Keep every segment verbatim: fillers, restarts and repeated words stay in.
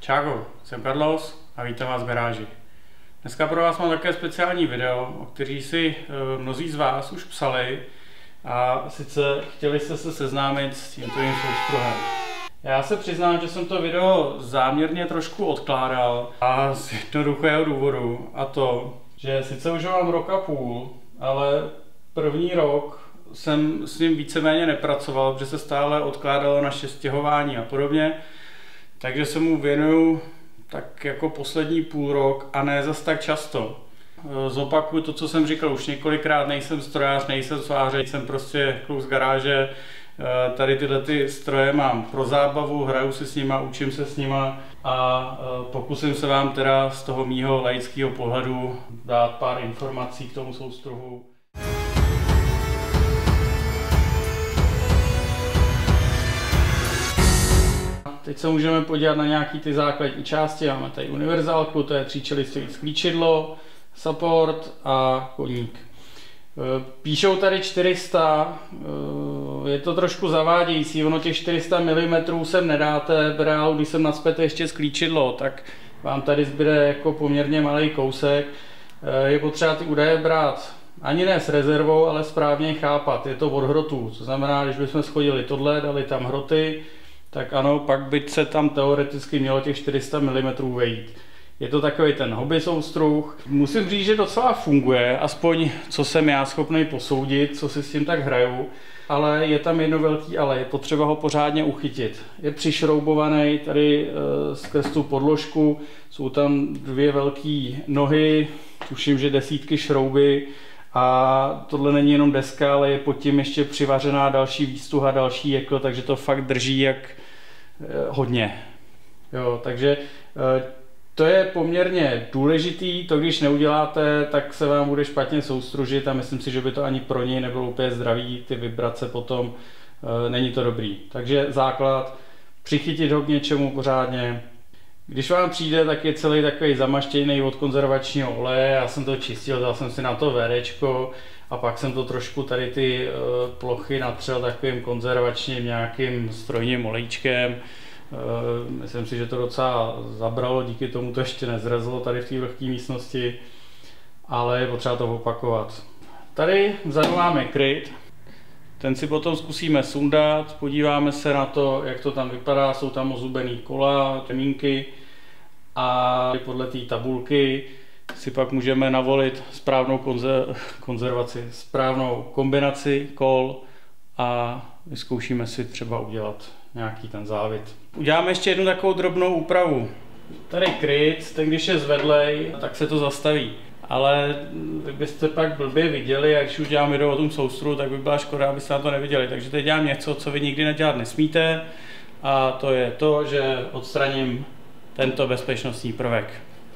Čáko, jsem Carlos a vítám vás v garáži. Dneska pro vás mám také speciální video, o který si e, mnozí z vás už psali a sice chtěli jste se seznámit s tímto jim soustruhem. Já se přiznám, že jsem to video záměrně trošku odkládal a z jednoduchého důvodu, a to, že sice už ho mám rok a půl, ale první rok jsem s ním víceméně nepracoval, protože se stále odkládalo naše stěhování a podobně, takže se mu věnuju tak jako poslední půl rok a ne zas tak často. Zopakuju to, co jsem říkal už několikrát, nejsem strojář, nejsem svářeč, jsem prostě kluk z garáže. Tady tyhle ty stroje mám pro zábavu, hraju si s nima, učím se s nima a pokusím se vám teda z toho mýho laického pohledu dát pár informací k tomu soustruhu. Teď se můžeme podívat na nějaký ty základní části. Máme tady univerzálku, to je tříčelistový sklíčidlo, support a koník. Píšou tady čtyři sta, je to trošku zavádějící, ono těch čtyři sta milimetrů sem nedáte, v reálu, když sem nacpete ještě sklíčidlo, tak vám tady zbyde jako poměrně malý kousek. Je potřeba ty údaje brát ani ne s rezervou, ale správně chápat, je to od hrotů, to znamená, když bychom schodili tohle, dali tam hroty, tak ano, pak by se tam teoreticky mělo těch čtyři sta milimetrů vejít. Je to takový ten hobby soustruh. Musím říct, že docela funguje, aspoň co jsem já schopný posoudit, co si s tím tak hraju, ale je tam jedno velký ale, je potřeba ho pořádně uchytit. Je přišroubovaný tady e, skrz tu podložku, jsou tam dvě velké nohy, tuším, že desítky šrouby a tohle není jenom deska, ale je pod tím ještě přivařená další výstuha, další jekl, takže to fakt drží jak e, hodně. Jo, takže e, to je poměrně důležitý, to když neuděláte, tak se vám bude špatně soustružit a myslím si, že by to ani pro něj nebylo úplně zdravý, ty vibrace potom, e, není to dobrý. Takže základ, přichytit ho k něčemu pořádně. Když vám přijde, tak je celý takový zamaštěný od konzervačního oleje, já jsem to čistil, dal jsem si na to vérečko a pak jsem to trošku tady ty e, plochy natřel takovým konzervačním nějakým strojním olejčkem. Myslím si, že to docela zabralo, díky tomu to ještě nezrezlo tady v té vlhké místnosti, ale je potřeba to opakovat. Tady vzadu máme kryt, ten si potom zkusíme sundat, podíváme se na to, jak to tam vypadá, jsou tam ozubený kola, temínky a podle té tabulky si pak můžeme navolit správnou konzer konzervaci, správnou kombinaci kol a vyzkoušíme si třeba udělat nějaký ten závit. Uděláme ještě jednu takovou drobnou úpravu. Tady kryt, ten když je zvedlej, tak se to zastaví. Ale vy byste pak blbě viděli, a když už dělám video o tom soustru, tak by byla škoda, abyste na to neviděli. Takže teď dělám něco, co vy nikdy nedělat nesmíte. A to je to, že odstraním tento bezpečnostní prvek.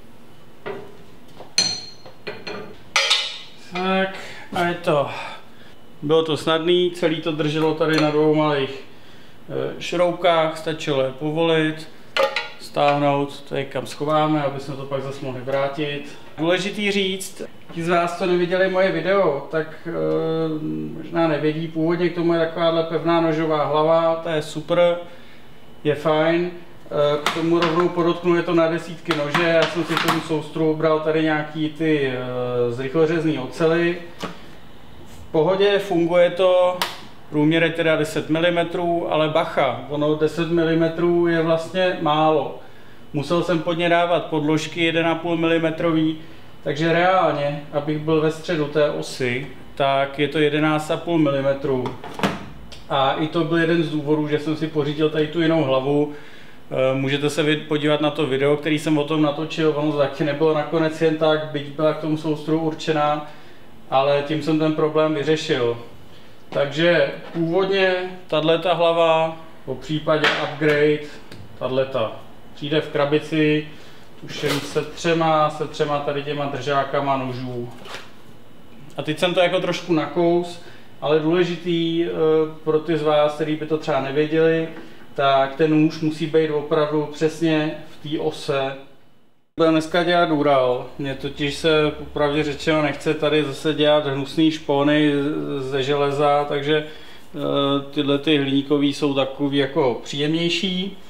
Tak, a je to. Bylo to snadný, celý to drželo tady na dvou malých šroubkách, stačilo je povolit, stáhnout, tady kam schováme, aby jsme to pak zase mohli vrátit. Důležitý říct, ti z vás, co neviděli moje video, tak e, možná nevědí, původně k tomu je takováhle pevná nožová hlava, to je super, je fajn. E, k tomu rovnou podotknu, je to na desítky nože, já jsem si k tomu soustru bral tady nějaký ty e, zrychlořezný ocely. V pohodě, funguje to. Průměr je teda deset milimetrů, ale bacha, ono deset milimetrů je vlastně málo. Musel jsem pod ně dávat podložky jedna celá pět milimetrový, takže reálně, abych byl ve středu té osy, tak je to jedenáct celá pět milimetrů. A i to byl jeden z důvodů, že jsem si pořídil tady tu jinou hlavu. Můžete se podívat na to video, který jsem o tom natočil, ono taky nebylo nakonec jen tak, byť byla k tomu soustru určená, ale tím jsem ten problém vyřešil. Takže původně tato hlava, po případě upgrade, tato přijde v krabici, tuším se třema, se třema tady těma držákama nožů. A teď jsem to jako trošku nakous, ale důležitý pro ty z vás, kteří by to třeba nevěděli, tak ten nůž musí být opravdu přesně v té ose. Budeme dneska dělat Ural, mně totiž se popravdě řečeno nechce tady zase dělat hnusný špony ze železa, takže tyhle ty hliníkový jsou takový jako příjemnější.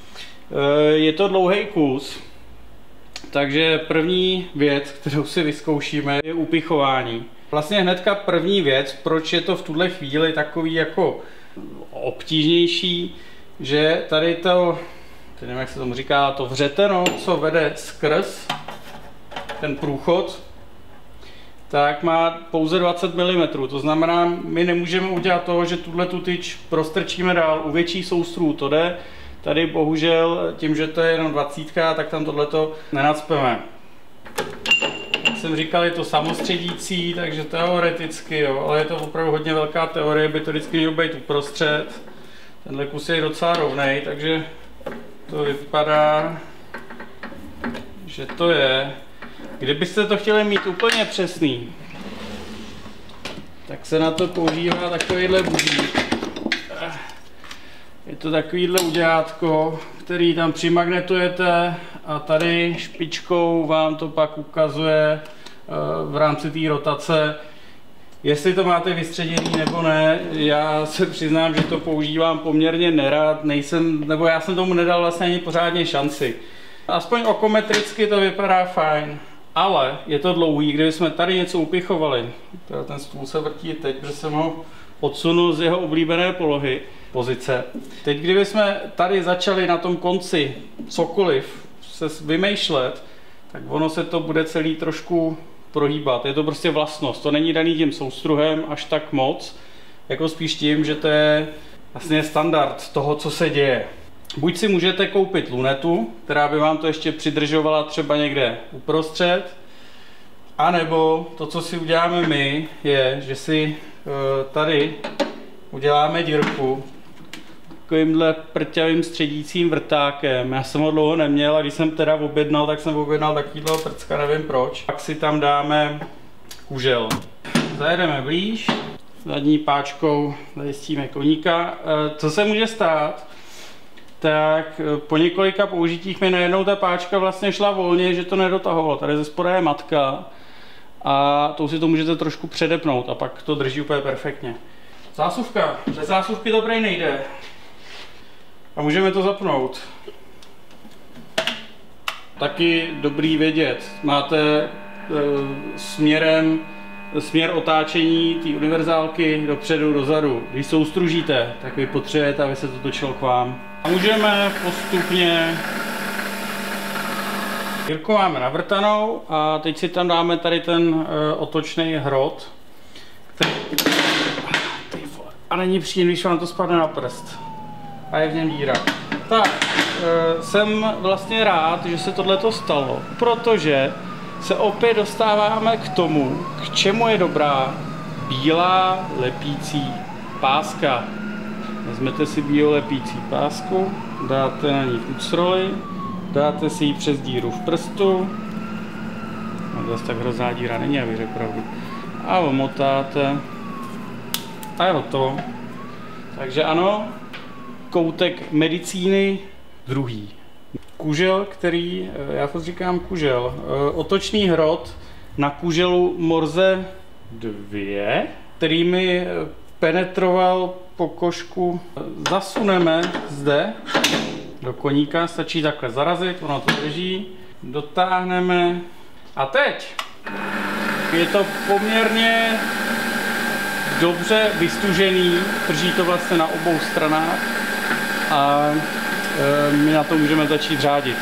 Je to dlouhý kus, takže první věc, kterou si vyzkoušíme, je upichování. Vlastně hnedka první věc, proč je to v tuhle chvíli takový jako obtížnější, že tady to, nevím jak se tomu říká, to vřeteno, co vede skrz ten průchod, tak má pouze dvacet milimetrů. To znamená, my nemůžeme udělat to, že tuhle tu tyč prostrčíme dál. U větších soustrů to jde. Tady bohužel tím, že to je jenom dvacítka, tak tam tohleto nenacpeme. Jak jsem říkal, je to samostředící, takže teoreticky, jo, ale je to opravdu hodně velká teorie, by to vždycky mělo být uprostřed. Tenhle kus je docela rovnej, takže to vypadá, že to je. Kdybyste to chtěli mít úplně přesný, tak se na to používá takovýhle budík. Je to takovýhle udělátko, který tam přimagnetujete a tady špičkou vám to pak ukazuje v rámci té rotace, jestli to máte vystředěný nebo ne. Já se přiznám, že to používám poměrně nerad, nejsem, nebo já jsem tomu nedal vlastně ani pořádně šanci. Aspoň okometricky to vypadá fajn, ale je to dlouhý. Kdyby jsme tady něco upichovali, ten stůl se vrtí teď, protože jsem ho odsunul z jeho oblíbené polohy, pozice. Teď kdyby jsme tady začali na tom konci cokoliv se vymýšlet, tak ono se to bude celý trošku prohýbat. Je to prostě vlastnost, to není daný tím soustruhem až tak moc, jako spíš tím, že to je vlastně standard toho, co se děje. Buď si můžete koupit lunetu, která by vám to ještě přidržovala třeba někde uprostřed, anebo to, co si uděláme my, je, že si tady uděláme dírku takovýmhle prťavým středícím vrtákem. Já jsem ho dlouho neměl a když jsem teda objednal, tak jsem objednal takovýhle prcka, nevím proč. Pak si tam dáme kužel. Zajedeme blíž, zadní páčkou zajistíme koníka. Co se může stát, tak po několika použitích mi najednou ta páčka vlastně šla volně, že to nedotahovalo. Tady ze spoda je matka a tou si to můžete trošku předepnout a pak to drží úplně perfektně. Zásuvka. Bez zásuvky to prej nejde. A můžeme to zapnout. Taky dobrý vědět. Máte e, směrem, směr otáčení té univerzálky dopředu, dozadu. Když soustružíte, tak vy potřebujete, aby se to točilo k vám. A můžeme postupně... Jirku máme navrtanou a teď si tam dáme tady ten e, otočný hrot. Který... A není příjemný, když vám to spadne na prst. A je v něm díra. Tak, e, jsem vlastně rád, že se tohleto stalo, protože se opět dostáváme k tomu, k čemu je dobrá bílá lepící páska. Vezmete si bílou lepící pásku, dáte na ní futsroly, dáte si ji přes díru v prstu, no zase tak hrozná díra není, abych řekl pravdu, a omotáte a je hotovo. Takže ano, koutek medicíny druhý. Kužel, který, já fakt říkám kužel, otočný hrot na kuželu Morse dva, který mi penetroval pokožku. Zasuneme zde do koníka, stačí takhle zarazit, ono to drží, dotáhneme a teď je to poměrně dobře vystužený, drží to vlastně na obou stranách a e, my na to můžeme začít řádit.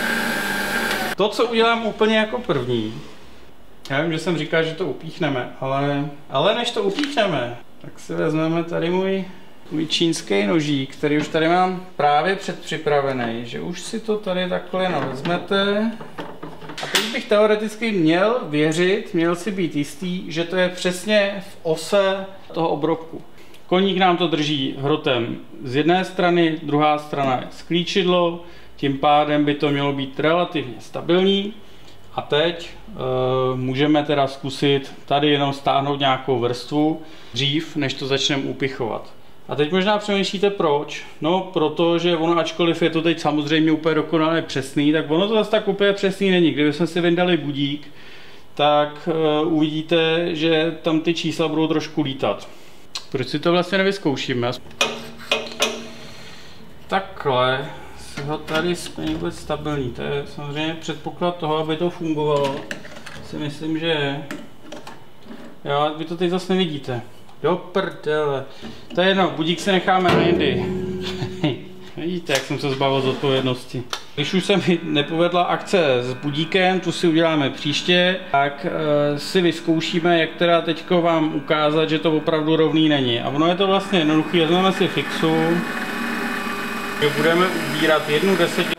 To, co udělám úplně jako první, já vím, že jsem říkal, že to upíchneme, ale, ale než to upíchneme, tak si vezmeme tady můj, můj čínský nožík, který už tady mám právě předpřipravený, že už si to tady takhle vezmete. A teď bych teoreticky měl věřit, měl si být jistý, že to je přesně v ose toho obrobku. Koník nám to drží hrotem z jedné strany, druhá strana je sklíčidlo, tím pádem by to mělo být relativně stabilní. A teď e, můžeme teda zkusit tady jenom stáhnout nějakou vrstvu dřív, než to začneme upichovat. A teď možná přemýšlíte proč? No, protože ono, ačkoliv je to teď samozřejmě úplně dokonale přesný, tak ono to zase tak úplně přesný není. Kdybychom si vyndali budík, tak uh, uvidíte, že tam ty čísla budou trošku lítat. Proč si to vlastně nevyzkoušíme? Takhle ho tady není vůbec stabilní. To je samozřejmě předpoklad toho, aby to fungovalo. Si myslím, že jo, vy to teď zase nevidíte. Do prdele. To je jedno, budík se necháme na jindy. Vidíte, jak jsem se zbavil z odpovědnosti. Když už se mi nepovedla akce s budíkem, tu si uděláme příště, tak e, si vyzkoušíme, jak teda teďko vám ukázat, že to opravdu rovný není. A ono je to vlastně jednoduché, vezmeme si fixu, že budeme ubírat jednu desetinu.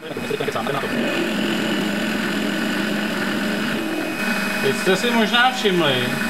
Teď jste si možná všimli,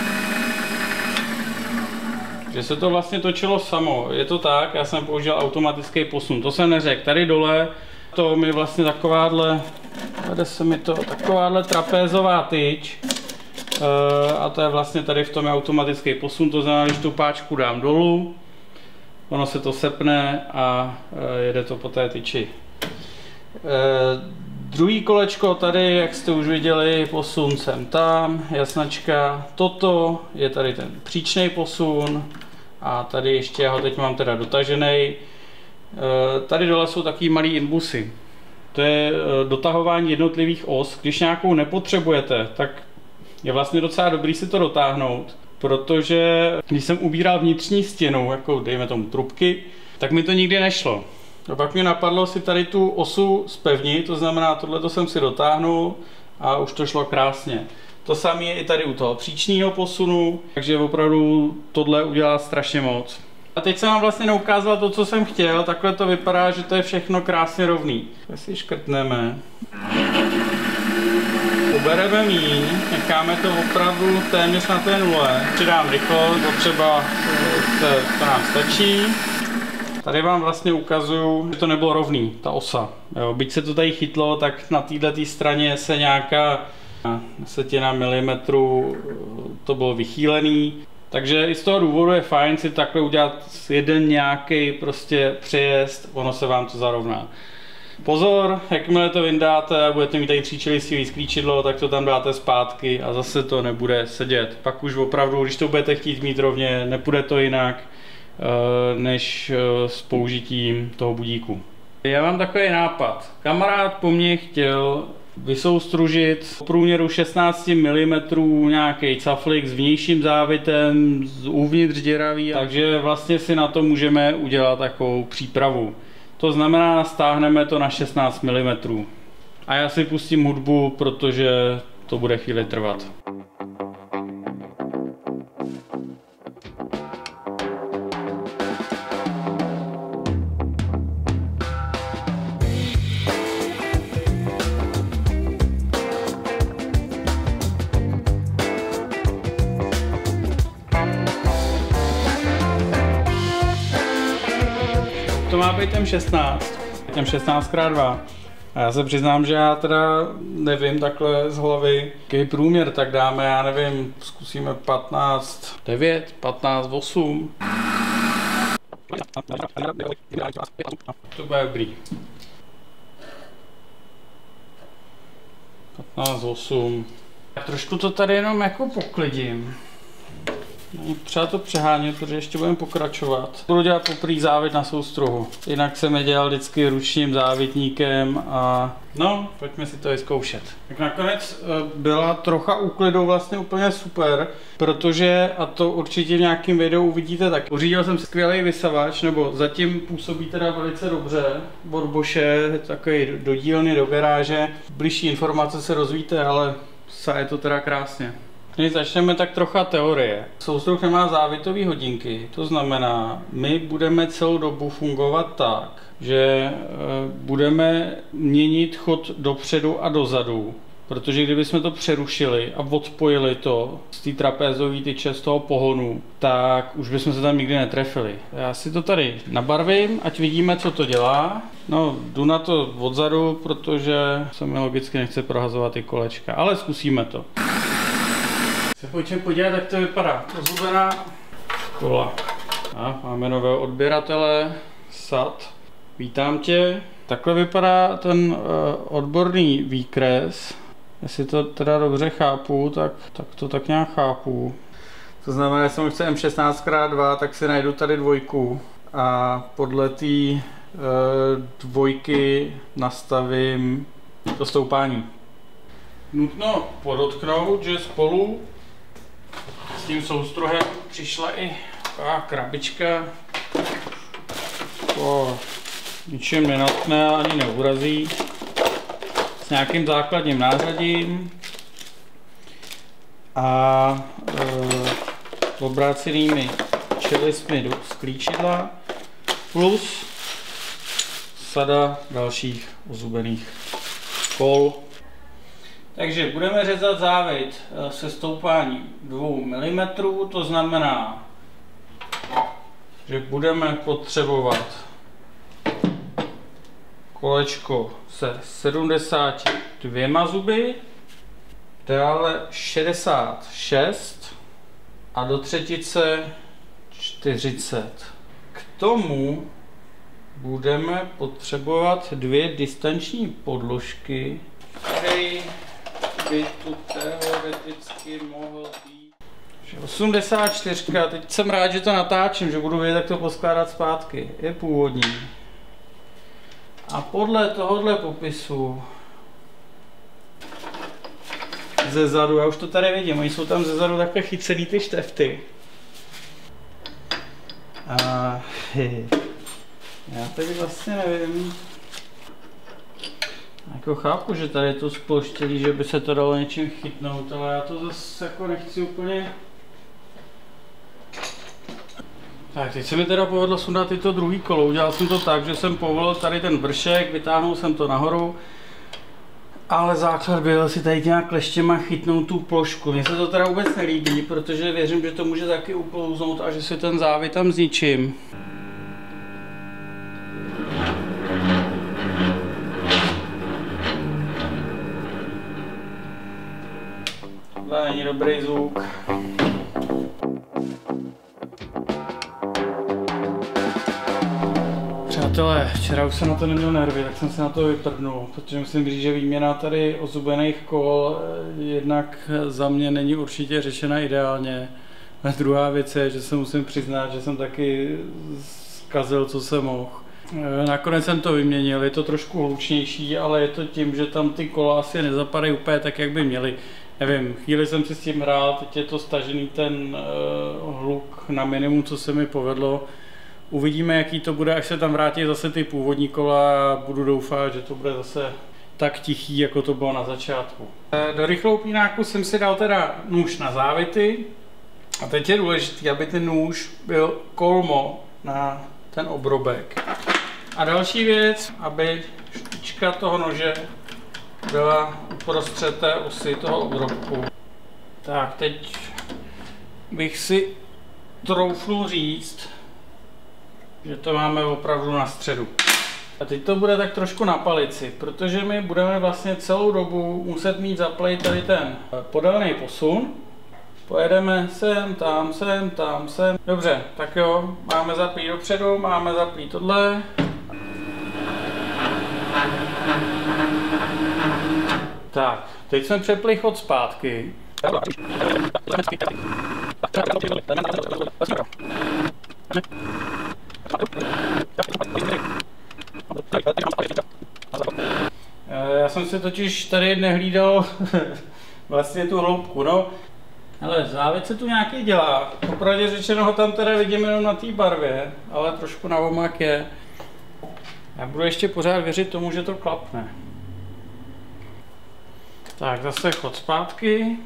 že se to vlastně točilo samo. Je to tak, já jsem použil automatický posun, to jsem neřekl. Tady dole to mi vlastně takováhle, vede se mi to, takováhle trapézová tyč. E, a to je vlastně tady v tom automatický posun, to znamená, když tu páčku dám dolů, ono se to sepne a e, jede to po té tyči. E, druhý kolečko tady, jak jste už viděli, posun sem tam, jasnačka. Toto je tady ten příčný posun. A tady ještě, já ho teď mám teda dotažený. Tady dole jsou taky malý inbusy. To je dotahování jednotlivých os. Když nějakou nepotřebujete, tak je vlastně docela dobrý si to dotáhnout. Protože když jsem ubíral vnitřní stěnu, jako dejme tomu trubky, tak mi to nikdy nešlo. A pak mě napadlo si tady tu osu zpevnit, to znamená, tohleto jsem si dotáhnul a už to šlo krásně. To samé je i tady u toho příčního posunu, takže opravdu tohle udělá strašně moc. A teď jsem vám vlastně neukázal to, co jsem chtěl, takhle to vypadá, že to je všechno krásně rovný. Tak si škrtneme. Ubereme míň, necháme to opravdu téměř na té nule. Přidám rychlost, to třeba to, to nám stačí. Tady vám vlastně ukazuju, že to nebylo rovný, ta osa. Jo, byť se to tady chytlo, tak na této straně se nějaká desetina milimetru to bylo vychýlený. Takže i z toho důvodu je fajn si takhle udělat jeden nějaký prostě přejezd, ono se vám to zarovná. Pozor, jakmile to vyndáte a budete mít tady příčelistivý sklíčidlo, tak to tam dáte zpátky a zase to nebude sedět. Pak už opravdu, když to budete chtít mít rovně, nepůjde to jinak než s použitím toho budíku. Já mám takový nápad. Kamarád po mně chtěl vysoustružit v průměru šestnáct milimetrů nějaký caflik s vnějším závitem, z uvnitř děravý, takže vlastně si na to můžeme udělat takovou přípravu. To znamená, stáhneme to na šestnáct milimetrů. A já si pustím hudbu, protože to bude chvíli trvat. To má být M šestnáct, M šestnáct krát dva. A já se přiznám, že já teda nevím takhle z hlavy, jaký průměr, tak dáme, já nevím, zkusíme patnáct devět, patnáct osm. To bude dobrý. patnáct osm. Trošku to tady jenom jako poklidím. Třeba to přehánět, protože ještě budeme pokračovat. Budu dělat poprvé závit na soustruhu. Jinak jsem je dělal vždycky ručním závitníkem a no, pojďme si to vyzkoušet. Tak nakonec byla trocha úklidou vlastně úplně super, protože, a to určitě v nějakém videu uvidíte tak, pořídil jsem skvělý vysavač, nebo zatím působí teda velice dobře, od Bosche, takový do dílny, do garáže. Bližší informace se rozvíte, ale je to teda krásně. Když začneme tak trocha teorie. Soustruh nemá závitové hodinky, to znamená, my budeme celou dobu fungovat tak, že budeme měnit chod dopředu a dozadu, protože kdybychom to přerušili a odpojili to z té trapézové tyče, z toho pohonu, tak už bychom se tam nikdy netrefili. Já si to tady nabarvím, ať vidíme, co to dělá. No, jdu na to odzadu, protože se mi logicky nechce prohazovat ty kolečka, ale zkusíme to. Se pojďme podívat, jak to vypadá. Rozhubená kola. A máme nového odběratele, S A T. Vítám tě. Takhle vypadá ten uh, odborný výkres. Jestli to teda dobře chápu, tak, tak to tak nějak chápu. To znamená, že jsem chce M šestnáct krát dva, tak si najdu tady dvojku. A podle té dvojky nastavím to stoupání. Nutno podotknout, že spolu s tím soustrohem přišla i taková krabička, to ničím nenatne ani neurazí, s nějakým základním nářadím a e, obrácenými čelistmi do sklíčidla plus sada dalších ozubených kol. Takže budeme řezat závit se stoupáním dvou milimetrů, to znamená, že budeme potřebovat kolečko se sedmdesáti dvěma zuby, dále šedesát šest a do třetice čtyřicet. K tomu budeme potřebovat dvě distanční podložky, které by tu teoreticky mohl být osmdesát čtyři. Teď jsem rád, že to natáčím, že budu vědět, jak to poskládat zpátky. Je původní. A podle tohohle popisu ze zadu, já už to tady vidím, oni jsou tam ze zadu takhle chycený ty štefty. A já tady vlastně nevím. Jako chápu, že tady je to sploštělý, že by se to dalo něčím chytnout, ale já to zase jako nechci úplně. Tak, teď se mi teda povedlo sundat i to druhý kolo. Udělal jsem to tak, že jsem povolil tady ten vršek, vytáhnul jsem to nahoru, ale základ byl si tady nějak kleštěma chytnout tu plošku. Mně se to teda vůbec nelíbí, protože věřím, že to může taky uklouznout a že si ten závit tam zničím. Tohle není dobrý zvuk. Přátelé, včera už jsem na to neměl nervy, tak jsem se na to vyprdnul, protože musím říct, že výměna tady ozubených kol jednak za mě není určitě řešena ideálně. A druhá věc je, že se musím přiznat, že jsem taky zkazil, co jsem mohl. Nakonec jsem to vyměnil, je to trošku hlučnější, ale je to tím, že tam ty kola asi nezapadají úplně tak, jak by měly. Nevím, chvíli jsem si s tím hrál, teď je to stažený ten uh, hluk na minimum, co se mi povedlo. Uvidíme, jaký to bude, až se tam vrátí zase ty původní kola a budu doufat, že to bude zase tak tichý, jako to bylo na začátku. Do rychlou pínáku jsem si dal teda nůž na závity a teď je důležité, aby ten nůž byl kolmo na ten obrobek. A další věc, aby špička toho nože byla uprostřed té osy toho obrobku. Tak, teď bych si troufnul říct, že to máme opravdu na středu. A teď to bude tak trošku na palici, protože my budeme vlastně celou dobu muset mít zaplejt tady ten podélný posun. Pojedeme sem, tam, sem, tam, sem. Dobře, tak jo, máme zaplít dopředu, máme zaplít tohle. Tak, teď jsme přepli chod zpátky. Já jsem si totiž tady nehlídal vlastně tu hloubku, no. Ale závit se tu nějaký dělá. Popravdě řečeno ho tam teda vidím jenom na té barvě, ale trošku na omak je. Já budu ještě pořád věřit tomu, že to klapne. Tak, zase chod zpátky.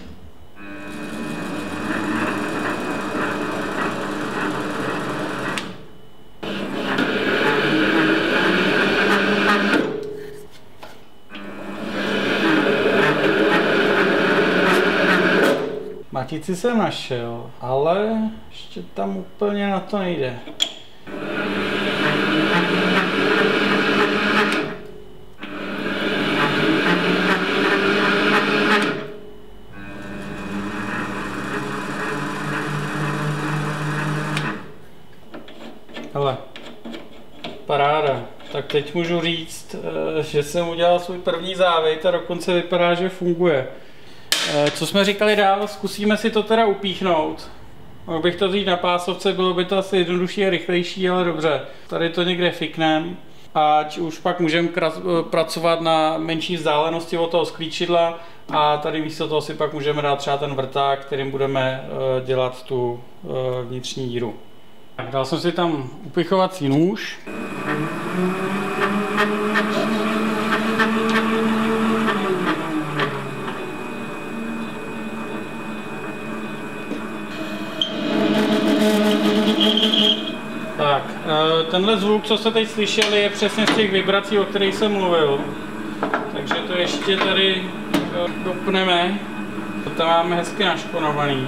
Matici jsem našel, ale ještě tam úplně na to nejde. Hele, paráda. Tak teď můžu říct, že jsem udělal svůj první závit a dokonce vypadá, že funguje. Co jsme říkali dál, zkusíme si to teda upíchnout. Mohl bych to vzít na pásovce, bylo by to asi jednodušší a rychlejší, ale dobře. Tady to někde fiknem, ať už pak můžeme pracovat na menší vzdálenosti od toho sklíčidla a tady místo toho si pak můžeme dát třeba ten vrták, kterým budeme dělat tu vnitřní díru. Tak, dal jsem si tam upichovací nůž. Tak, tenhle zvuk, co jste teď slyšeli, je přesně z těch vibrací, o kterých jsem mluvil. Takže to ještě tady dopneme. To tam máme hezky našponovaný.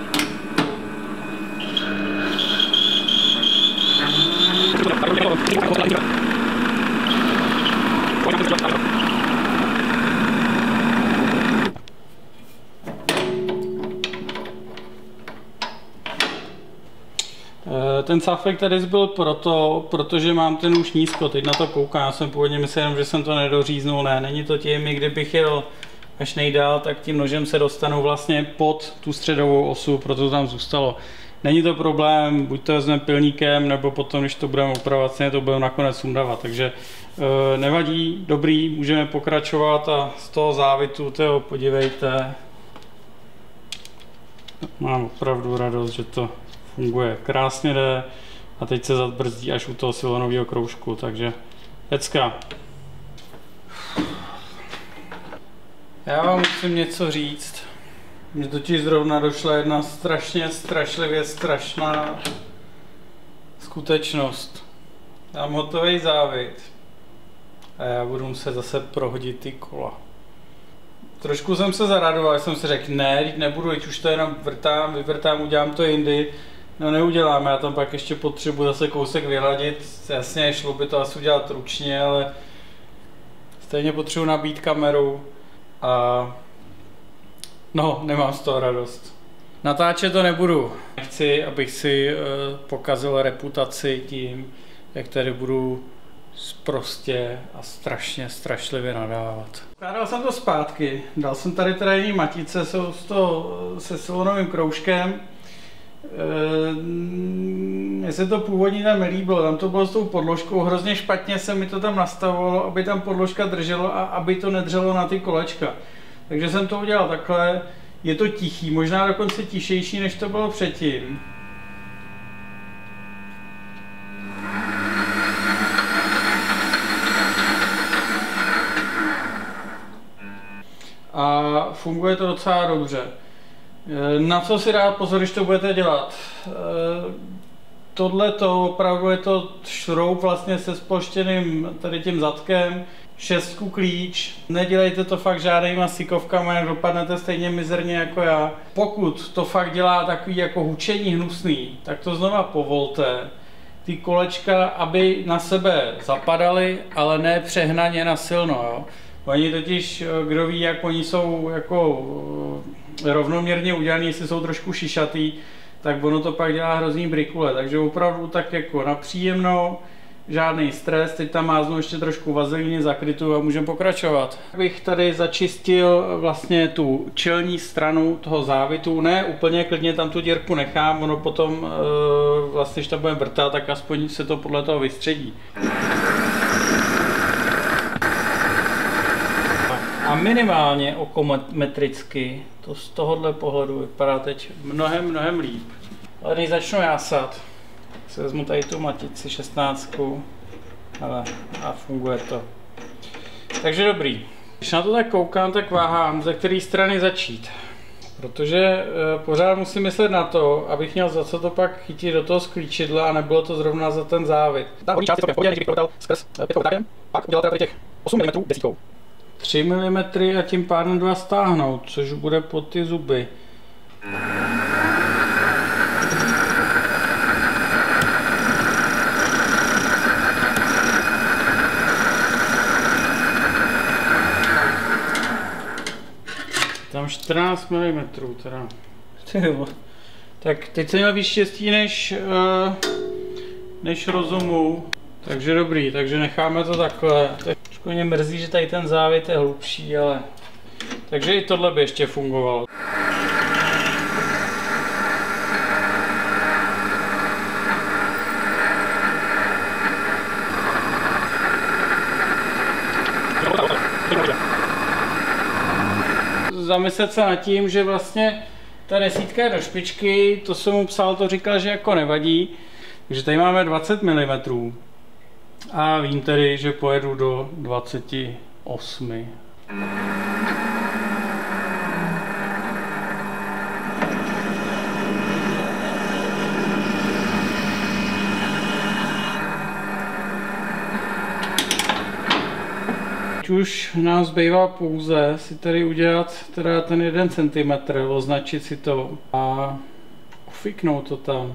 Ten sáfek tady byl proto, protože mám ten už nízko, teď na to koukám, já jsem původně myslel, že jsem to nedoříznul, ne, není to tím, i kdybych jel až nejdál, tak tím nožem se dostanu vlastně pod tu středovou osu, proto to tam zůstalo. Není to problém, buď to vezmeme pilníkem, nebo potom, když to budeme upravovat, stejně to budeme nakonec sundávat, takže e, nevadí, dobrý, můžeme pokračovat a z toho závitu, toho podívejte, mám opravdu radost, že to funguje, krásně jde a teď se zabrzdí až u toho silonového kroužku, takže hecka. Já vám musím něco říct. Mně totiž zrovna došla jedna strašně strašlivě strašná skutečnost. Mám hotový závit a já budu muset zase prohodit ty kola. Trošku jsem se zaradoval, jsem si řekl, ne, nebudu, teď už to jenom vrtám, vyvrtám, udělám to jindy. No neudělám, já tam pak ještě potřebuji zase kousek vyhladit, jasně šlo by to asi udělat ručně, ale stejně potřebuji nabít kameru a no, nemám z toho radost. Natáčet to nebudu, nechci, abych si uh, pokazil reputaci tím, jak tady budu sprostě a strašně strašlivě nadávat. Vkládal jsem to zpátky, dal jsem tady teda jiný matice, jsou to se silonovým kroužkem. Mně se to původně tam nelíbilo, tam to bylo s tou podložkou, hrozně špatně se mi to tam nastavovalo, aby tam podložka drželo a aby to nedrželo na ty kolečka. Takže jsem to udělal takhle, je to tichý, možná dokonce tišejší, než to bylo předtím. A funguje to docela dobře. Na co si dát pozor, když to budete dělat? Tohle to opravdu je to šroub vlastně se sploštěným tady tím zadkem, šestku klíč, nedělejte to fakt žádnýma sykovkama, jak dopadnete stejně mizerně jako já. Pokud to fakt dělá takový jako hučení hnusný, tak to znova povolte. Ty kolečka, aby na sebe zapadaly, ale ne přehnaně na silno. Jo? Oni totiž, kdo ví, jak oni jsou jako rovnoměrně udělaný, jestli jsou trošku šišatý, tak ono to pak dělá hrozný brikule, takže opravdu tak jako na příjemnou, žádný stres, teď tam máznu ještě trošku vazelíny zakrytu a můžeme pokračovat. Bych tady začistil vlastně tu čelní stranu toho závitu, ne úplně, klidně tam tu dírku nechám, ono potom vlastně, když tam budeme vrtat, tak aspoň se to podle toho vystředí. A minimálně okometricky to z tohohle pohledu vypadá teď mnohem, mnohem líp. Ale než začnu jásat, si vezmu tady tu matici šestnáctku ale, a funguje to. Takže dobrý. Když na to tak koukám, tak váhám, ze které strany začít. Protože e, pořád musím myslet na to, abych měl za co to pak chytit do toho sklíčidla a nebylo to zrovna za ten závit. Ta horní část je v pohodě, než bych proletal skrz pětkou vrtákem, pak udělat tady těch osm milimetrů desítkou. tři milimetry a tím pádem dva stáhnout, což bude pod ty zuby. Tam čtrnáct milimetrů teda. Tak teď jsem měl víc štěstí než, uh, než rozumu. Takže dobrý, takže necháme to takhle. Trošku mě mrzí, že tady ten závit je hlubší, ale... Takže i tohle by ještě fungovalo. zamyslet se nad tím, že vlastně ta desítka je do špičky, to jsem mu psal, to říkal, že jako nevadí. Takže tady máme dvacet milimetrů a vím tedy, že pojedu do dvacet osm. Už nám zbývá pouze si tady udělat teda ten jeden centimetr, označit si to a ufiknout to tam.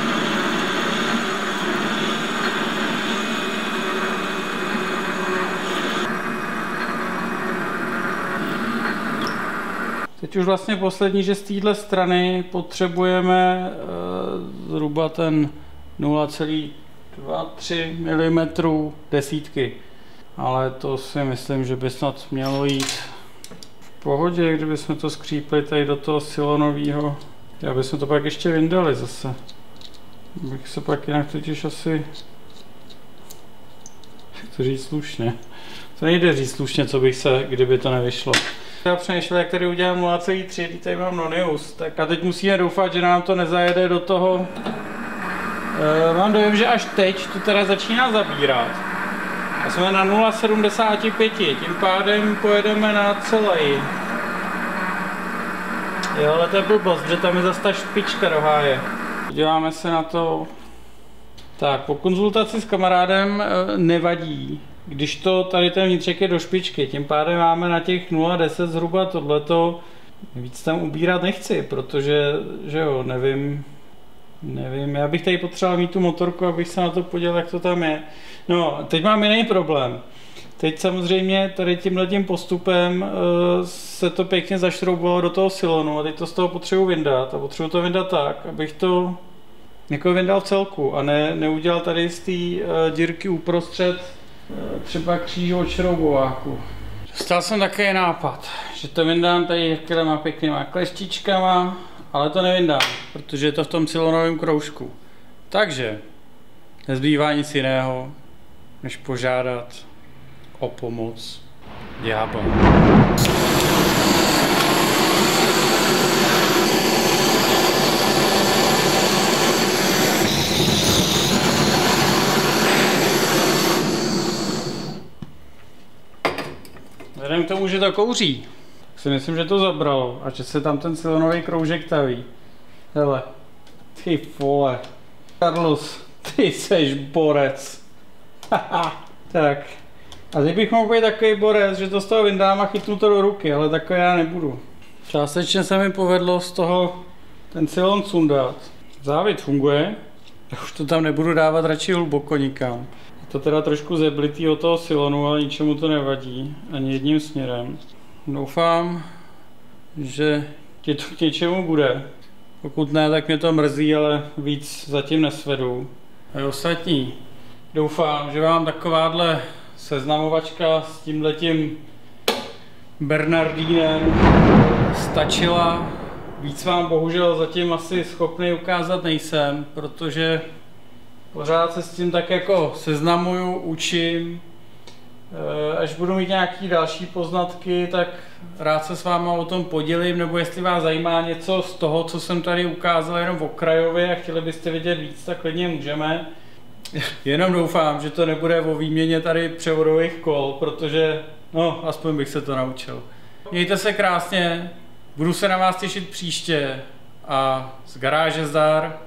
Teď už vlastně poslední, že z téhle strany potřebujeme e, zhruba ten nula celá dvacet tři milimetru desítky. Ale to si myslím, že by snad mělo jít v pohodě, kdybychom to skřípli tady do toho silonového. Já bychom to pak ještě vyndali zase. Bych se pak jinak totiž asi... Jak to říct slušně? To nejde říct slušně, co bych se, kdyby to nevyšlo. Já přemýšlel, jak tady udělám nula celá tři, tady mám Nonius. Tak a teď musíme doufat, že nám to nezajede do toho... E, mám dojem, že až teď to teda začíná zabírat. A jsme na nula celá sedmdesát pět, tím pádem pojedeme na celý. Jo, ale to je blbost, že tam je zase ta špička do háje. Díváme se na to. Tak, po konzultaci s kamarádem nevadí, když to tady ten vnitřek je do špičky, tím pádem máme na těch nula celá deset zhruba tohleto. Víc tam ubírat nechci, protože, že jo, nevím, nevím, já bych tady potřeboval mít tu motorku, abych se na to podíval, jak to tam je. No, teď mám jiný problém. Teď samozřejmě tady tímhletím postupem uh, se to pěkně zašroubovalo do toho silonu a teď to z toho potřebuji vyndat a potřebuji to vyndat tak, abych to jako vyndal v celku a ne, neudělal tady z té uh, dírky uprostřed uh, třeba kříž od šroubováku. Dostal jsem takový nápad, že to vyndám tady těma pěknýma kleštičkama, ale to nevyndám, protože je to v tom silonovém kroužku. Takže nezbývá nic jiného, než požádat o pomoc ďábla. Vzhledem k tomu, že to kouří, tak si myslím, že to zabralo a že se tam ten silonový kroužek taví. Hele, ty vole, Carlos, ty seš borec. Haha, tak. A teď bych mohl být takový borec, že to z toho vyndám a chytnu to do ruky, ale takový já nebudu. Částečně se mi povedlo z toho ten silon sundat. Závit funguje, tak už to tam nebudu dávat radši hluboko nikam. Je to teda trošku zeblitý od toho silonu, ale ničemu to nevadí, ani jedním směrem. Doufám, že ti to k něčemu bude. Pokud ne, tak mě to mrzí, ale víc zatím nesvedu. A ostatní, doufám, že vám takováhle seznamovačka s tímhletím Bernardínem stačila. Víc vám bohužel zatím asi schopný ukázat nejsem, protože pořád se s tím tak jako seznamuju, učím. Až budu mít nějaké další poznatky, tak rád se s váma o tom podělím, nebo jestli vás zajímá něco z toho, co jsem tady ukázal jenom v okrajově a chtěli byste vidět víc, tak klidně můžeme. Jenom doufám, že to nebude o výměně tady převodových kol, protože no, aspoň bych se to naučil. Mějte se krásně, budu se na vás těšit příště a z garáže zdar.